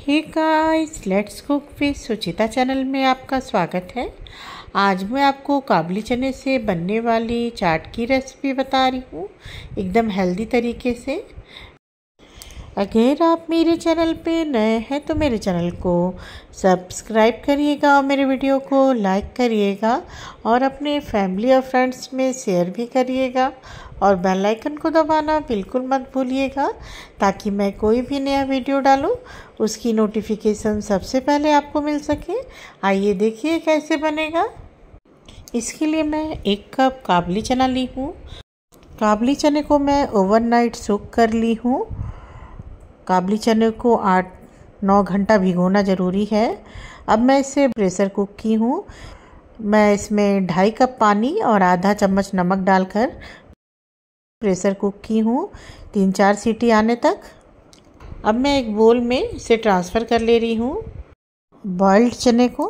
Hey guys, let's cook with Suchita channel में आपका स्वागत है। आज मैं आपको काबली चने से बनने वाली चाट की रेसिपी बता रही हूँ, एकदम हेल्दी तरीके से। अगर आप मेरे चैनल पे नए हैं तो मेरे चैनल को सब्सक्राइब करिएगा और मेरे वीडियो को लाइक करिएगा और अपने फैमिली और फ्रेंड्स में शेयर भी करिएगा और बेल आइकन को दबाना बिल्कुल मत भूलिएगा, ताकि मैं कोई भी नया वीडियो डालूं उसकी नोटिफिकेशन सबसे पहले आपको मिल सके। आइए देखिए कैसे बनेगा। इसके लिए मैं 1 कप काबली चना ली हूँ। काबली चने को मैं ओवरनाइट सोक कर ली हूँ। काबली चने को 8-9 घंटा भिगोना ज़रूरी है। अब मैं इसे प्रेशर कुक की हूँ। मैं इसमें 2.5 कप पानी और आधा चम्मच नमक डालकर प्रेशर कुक की हूँ 3-4 सीटी आने तक। अब मैं एक बोल में इसे ट्रांसफ़र कर ले रही हूँ बॉइल्ड चने को।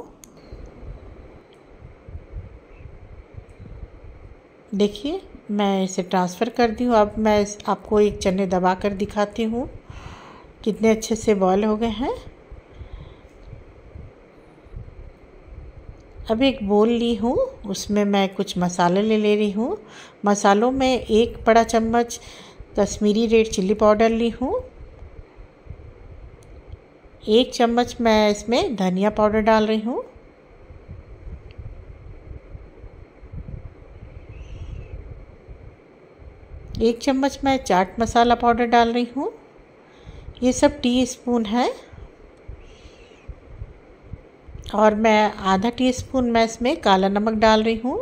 देखिए मैं इसे ट्रांसफ़र कर दी हूँ। अब मैं आपको एक चने दबा कर दिखाती हूँ कितने अच्छे से बॉयल हो गए हैं। अब एक बोल ली हूँ, उसमें मैं कुछ मसाले ले रही हूँ। मसालों में 1 बड़ा चम्मच कश्मीरी रेड चिल्ली पाउडर ली हूँ। 1 चम्मच मैं इसमें धनिया पाउडर डाल रही हूँ। एक चम्मच मैं चाट मसाला पाउडर डाल रही हूँ। ये सब टीस्पून है। और मैं आधा टीस्पून मैं इसमें काला नमक डाल रही हूँ।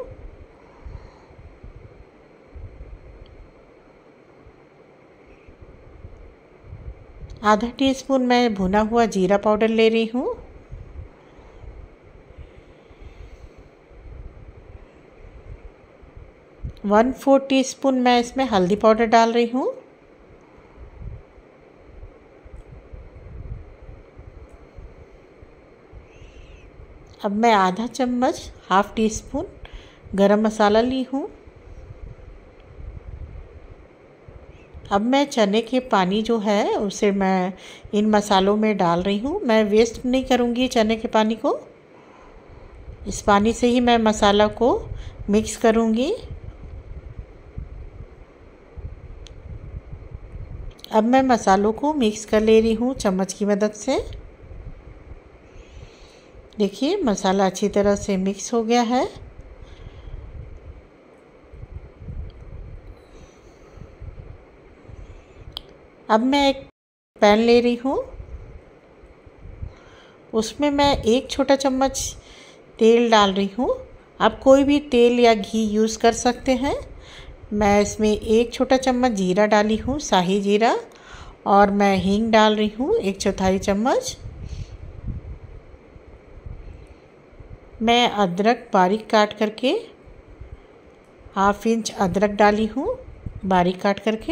आधा टीस्पून मैं भुना हुआ जीरा पाउडर ले रही हूँ। वन 4 टीस्पून मैं इसमें हल्दी पाउडर डाल रही हूँ। अब मैं आधा चम्मच ½ टीस्पून गरम मसाला ली हूँ। अब मैं चने के पानी जो है उसे मैं इन मसालों में डाल रही हूँ। मैं वेस्ट नहीं करूँगी चने के पानी को। इस पानी से ही मैं मसाला को मिक्स करूँगी। अब मैं मसालों को मिक्स कर ले रही हूँ चम्मच की मदद से। देखिए मसाला अच्छी तरह से मिक्स हो गया है। अब मैं एक पैन ले रही हूँ, उसमें मैं 1 छोटा चम्मच तेल डाल रही हूँ। आप कोई भी तेल या घी यूज़ कर सकते हैं। मैं इसमें 1 छोटा चम्मच जीरा डाली हूँ, शाही जीरा, और मैं हींग डाल रही हूँ 1/4 चम्मच। मैं अदरक बारीक काट करके ½ इंच अदरक डाली हूँ बारीक काट करके।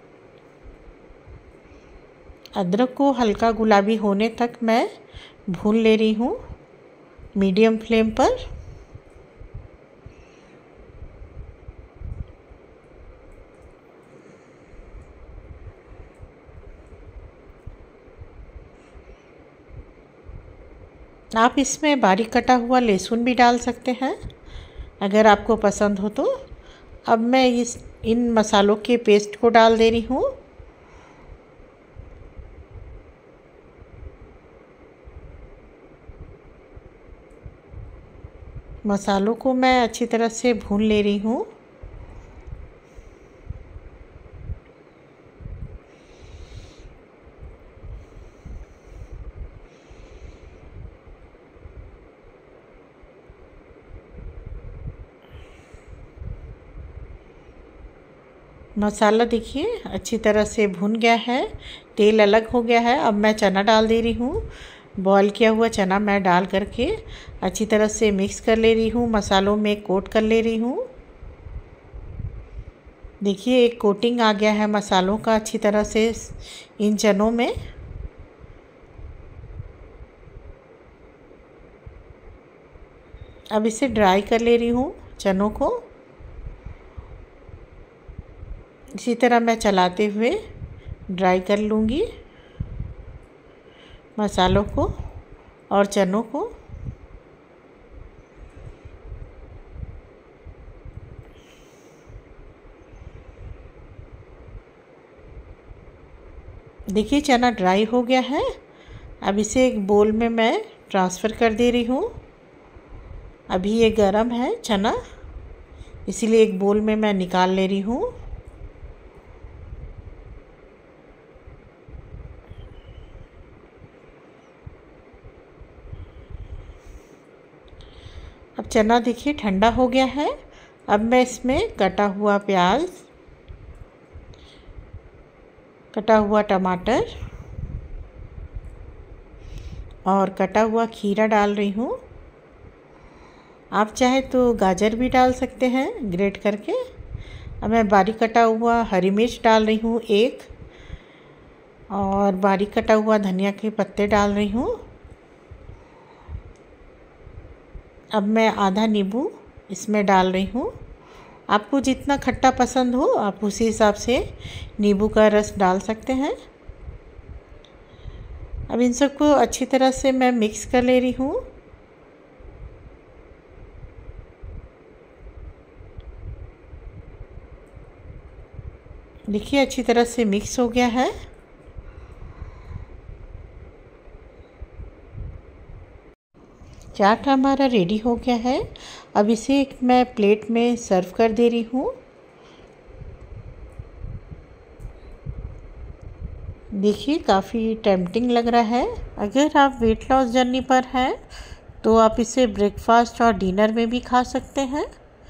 अदरक को हल्का गुलाबी होने तक मैं भून ले रही हूँ मीडियम फ्लेम पर। आप इसमें बारीक कटा हुआ लहसुन भी डाल सकते हैं अगर आपको पसंद हो तो। अब मैं इन मसालों के पेस्ट को डाल दे रही हूँ। मसालों को मैं अच्छी तरह से भून ले रही हूँ। मसाला देखिए अच्छी तरह से भुन गया है, तेल अलग हो गया है। अब मैं चना डाल दे रही हूँ। बॉईल किया हुआ चना मैं डाल करके अच्छी तरह से मिक्स कर ले रही हूँ, मसालों में कोट कर ले रही हूँ। देखिए एक कोटिंग आ गया है मसालों का अच्छी तरह से इन चनों में। अब इसे ड्राई कर ले रही हूँ चनों को। इसी तरह मैं चलाते हुए ड्राई कर लूँगी। मसालों को और चनों को। देखिए चना ड्राई हो गया है। अब इसे एक बोल में मैं ट्रांसफ़र कर दे रही हूँ। अभी ये गरम है चना, इसीलिए एक बोल में मैं निकाल ले रही हूँ। अब चना देखिए ठंडा हो गया है। अब मैं इसमें कटा हुआ प्याज, कटा हुआ टमाटर और कटा हुआ खीरा डाल रही हूँ। आप चाहे तो गाजर भी डाल सकते हैं ग्रेट करके। अब मैं बारीक कटा हुआ हरी मिर्च डाल रही हूँ एक, और बारीक कटा हुआ धनिया के पत्ते डाल रही हूँ। अब मैं आधा नींबू इसमें डाल रही हूँ। आपको जितना खट्टा पसंद हो आप उसी हिसाब से नींबू का रस डाल सकते हैं। अब इन सबको अच्छी तरह से मैं मिक्स कर ले रही हूँ। देखिए अच्छी तरह से मिक्स हो गया है। चाट हमारा रेडी हो गया है। अब इसे एक मैं प्लेट में सर्व कर दे रही हूँ। देखिए काफ़ी टेम्पटिंग लग रहा है। अगर आप वेट लॉस जर्नी पर हैं तो आप इसे ब्रेकफास्ट और डिनर में भी खा सकते हैं।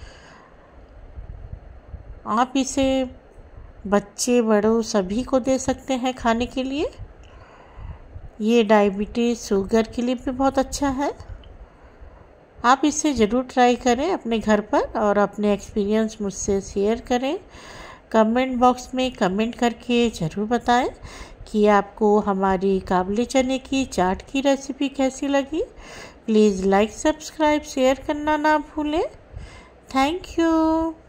आप इसे बच्चे बड़ों सभी को दे सकते हैं खाने के लिए। ये डायबिटीज़ शुगर के लिए भी बहुत अच्छा है। आप इसे ज़रूर ट्राई करें अपने घर पर और अपने एक्सपीरियंस मुझसे शेयर करें। कमेंट बॉक्स में कमेंट करके ज़रूर बताएं कि आपको हमारी काबुली चने की चाट की रेसिपी कैसी लगी। प्लीज़ लाइक, सब्सक्राइब, शेयर करना ना भूलें। Thank you.